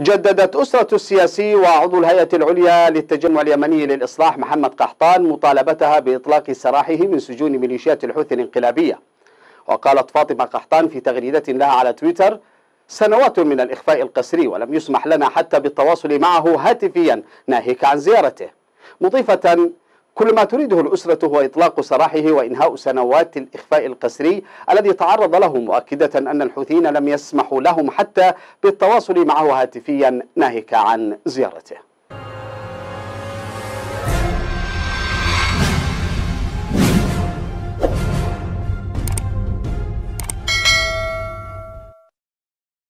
جددت أسرة السياسي وعضو الهيئة العليا للتجمع اليمني للإصلاح محمد قحطان مطالبتها بإطلاق سراحه من سجون ميليشيات الحوثي الانقلابية. وقالت فاطمة قحطان في تغريدة لها على تويتر: سنوات من الإخفاء القسري ولم يسمح لنا حتى بالتواصل معه هاتفيا ناهيك عن زيارته، مضيفة: كل ما تريده الأسرة هو إطلاق سراحه وإنهاء سنوات الإخفاء القسري الذي تعرض له، مؤكدة أن الحوثيين لم يسمحوا لهم حتى بالتواصل معه هاتفيا ناهيك عن زيارته.